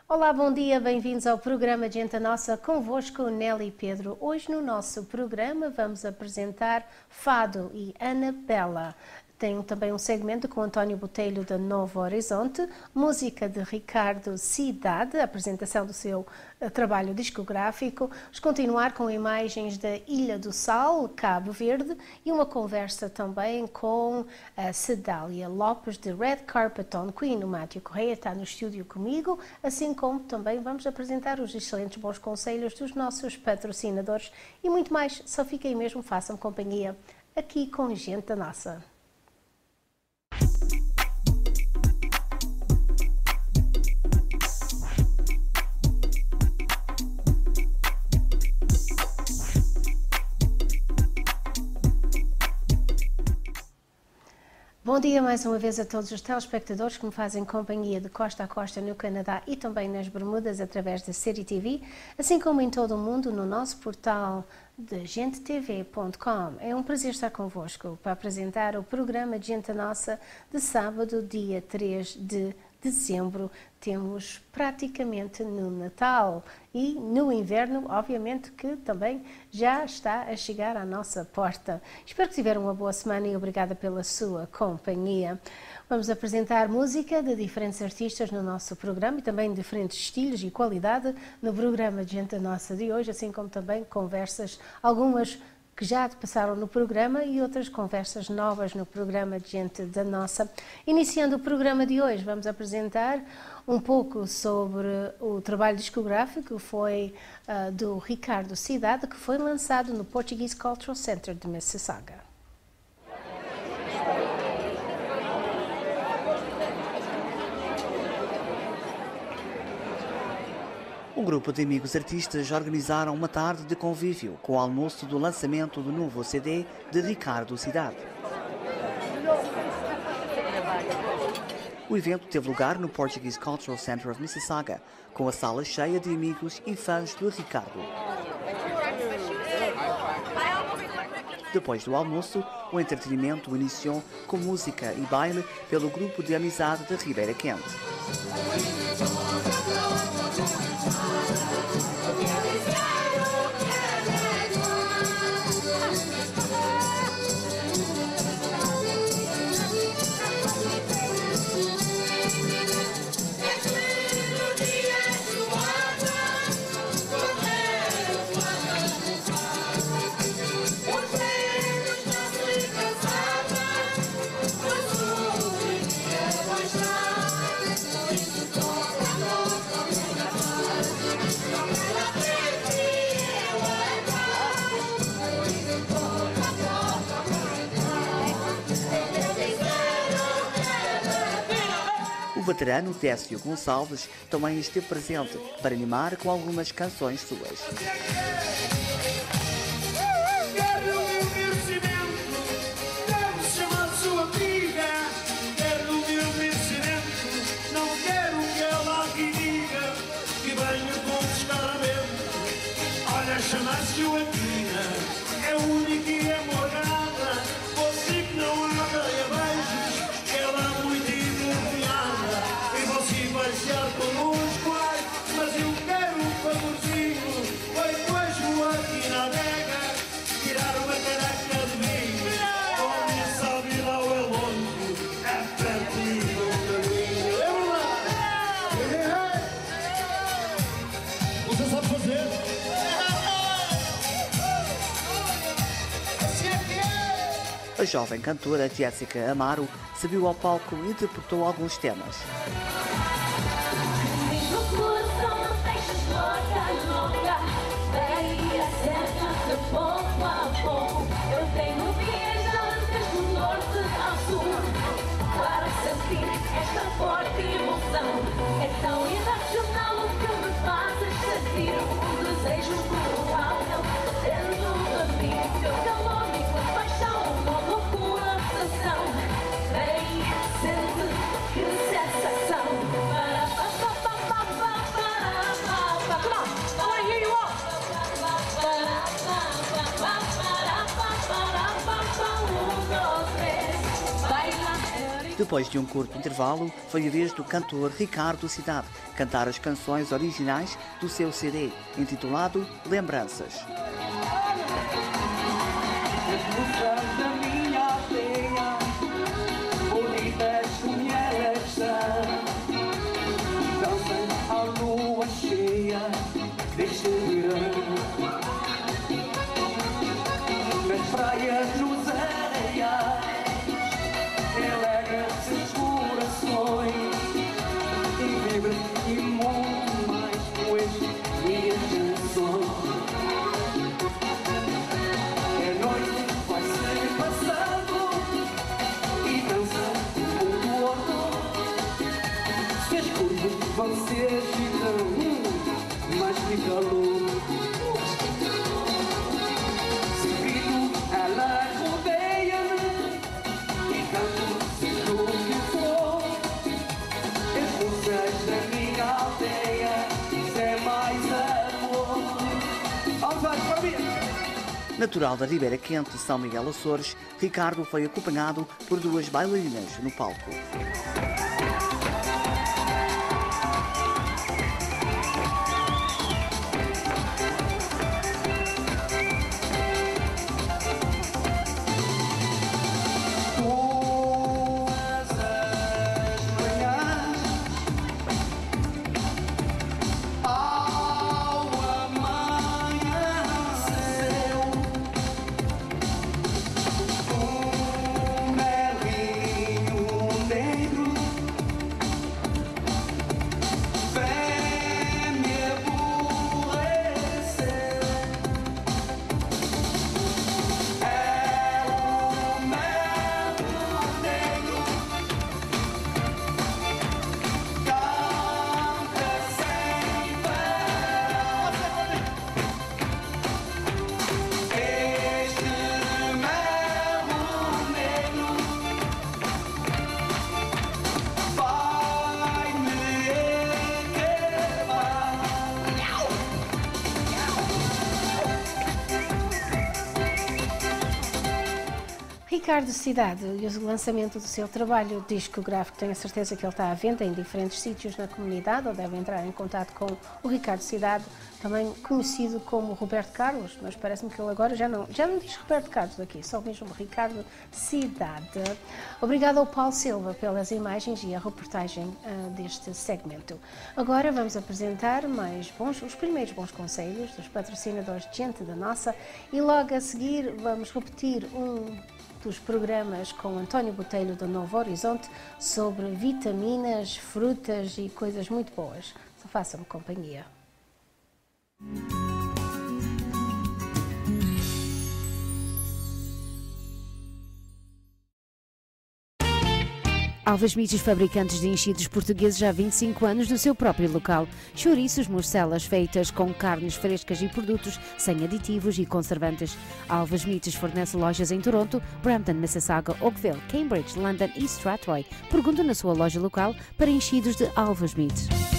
Olá, bom dia, bem-vindos ao programa Gente Nossa, convosco Nelly e Pedro. Hoje no nosso programa vamos apresentar Fado e Anabela. Tem também um segmento com António Botelho da Novo Horizonte, música de Ricardo Cidade, apresentação do seu trabalho discográfico. Vamos continuar com imagens da Ilha do Sal, Cabo Verde, e uma conversa também com a Cedália Lopes de Red Carpet on Queen. O Mátio Correia está no estúdio comigo, assim como também vamos apresentar os excelentes bons conselhos dos nossos patrocinadores e muito mais. Só fiquem mesmo, façam companhia aqui com Gente Nossa. Bom dia mais uma vez a todos os telespectadores que me fazem companhia de costa a costa no Canadá e também nas Bermudas através da City TV, assim como em todo o mundo no nosso portal de gentetv.com. É um prazer estar convosco para apresentar o programa Gente Nossa de sábado, dia 3 de dezembro. Temos praticamente no Natal e no inverno, obviamente que também já está a chegar à nossa porta. Espero que tiveram uma boa semana e obrigada pela sua companhia. Vamos apresentar música de diferentes artistas no nosso programa e também diferentes estilos e qualidade no programa de Gente Nossa de hoje, assim como também conversas, algumas que já passaram no programa e outras conversas novas no programa de Gente da Nossa. Iniciando o programa de hoje, vamos apresentar um pouco sobre o trabalho discográfico que foi do Ricardo Cidade, que foi lançado no Portuguese Cultural Center de Mississauga. Um grupo de amigos artistas organizaram uma tarde de convívio com o almoço do lançamento do novo CD de Ricardo Cidade. O evento teve lugar no Portuguese Cultural Center of Mississauga, com a sala cheia de amigos e fãs de Ricardo. Depois do almoço, o entretenimento iniciou com música e baile pelo grupo de amizade de Ribeira Quente. O veterano Décio Gonçalves também esteve presente para animar com algumas canções suas. A jovem cantora Jéssica Amaro subiu ao palco e interpretou alguns temas. Depois de um curto intervalo, foi a vez do cantor Ricardo Cidade cantar as canções originais do seu CD, intitulado Lembranças. Nas praias, nos areiais, alegra-se os corações e vibra e muito mais com as minhas canções. A noite vai-se passando e dança o mundo ao redor. Se as curvas vão se agitando, mais que calor. Ela rodeia-me e canto seja o que for. As músicas da minha aldeia, isso é mais amor. Alves para mim! Natural da Ribeira Quente de São Miguel Açores, Ricardo foi acompanhado por 2 bailarinas no palco. Ricardo Cidade e o lançamento do seu trabalho discográfico, tenho a certeza que ele está à venda em diferentes sítios na comunidade, ou deve entrar em contato com o Ricardo Cidade, também conhecido como Roberto Carlos, mas parece-me que ele agora já não diz Roberto Carlos aqui, só mesmo Ricardo Cidade. Obrigado ao Paulo Silva pelas imagens e a reportagem deste segmento. Agora vamos apresentar os primeiros bons conselhos dos patrocinadores de Gente da Nossa e logo a seguir vamos repetir dos programas com António Botelho do Novo Horizonte sobre vitaminas, frutas e coisas muito boas. Só façam-me companhia. Alves Mitos, fabricantes de enchidos portugueses há 25 anos no seu próprio local. Chouriços, morcelas feitas com carnes frescas e produtos sem aditivos e conservantes. Alves Mitos fornece lojas em Toronto, Brampton, Mississauga, Oakville, Cambridge, London e Strathroy. Pergunta na sua loja local para enchidos de Alves Mitos.